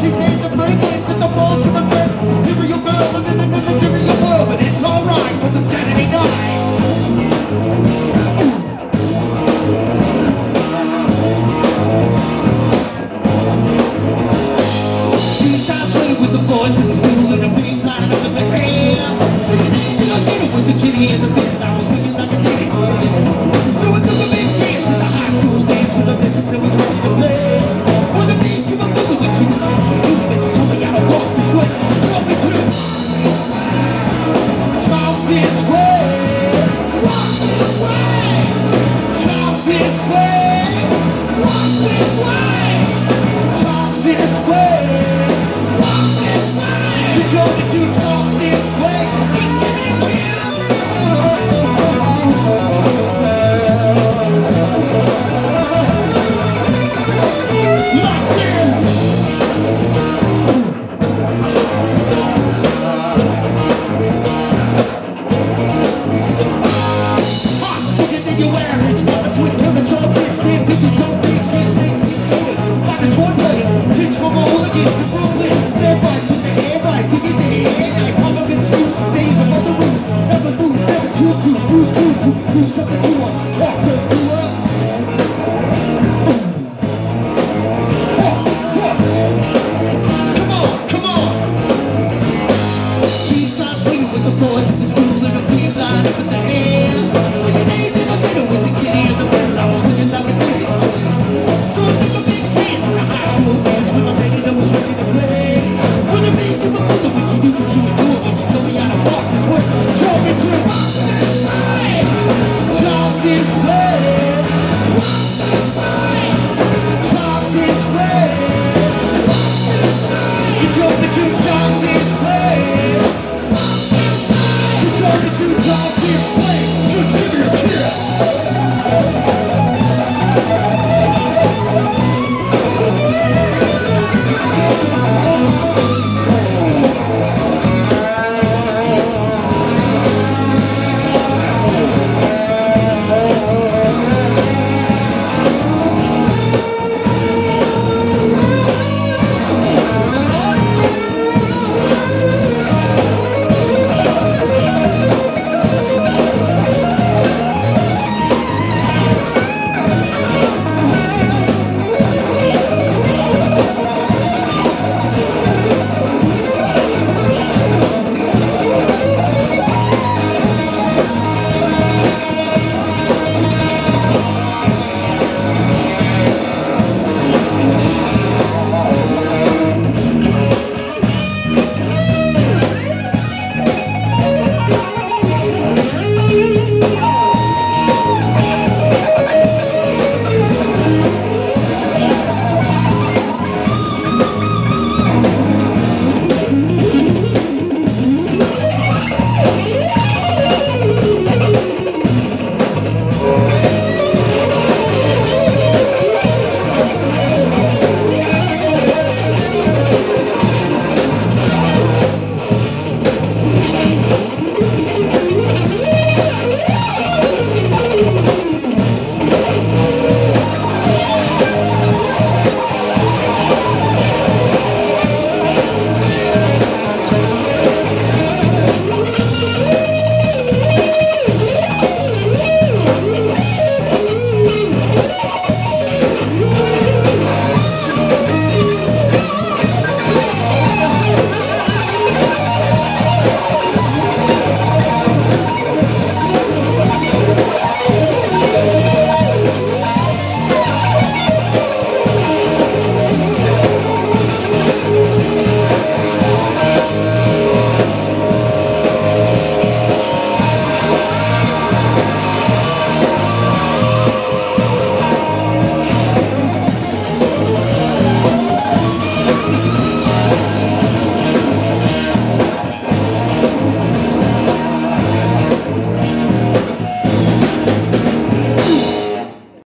She made the break-ins at the malls for the best. Material girl living in the material world, but it's alright, cause it's Saturday night. She's not sweet with the boys in the school and a big line up in the air. Singing, till I get it with the kitty in the bed. I was swinging like a daddy. So I took a big chance at the high school dance with a message that was ready to play. For the beat, you were looking what you want to do, but you told me how to walk this way. Told me to talk this way. Walk this way. Talk this way. Walk this way. Talk this way. Walk this way. She told me to talk this way. Just give me a kiss. Like this. Hot, sicker than your average. Pop a twist, curve and drop it. Stand bitches, don't be shit. Take haters, like the toy players. Chicks from all against the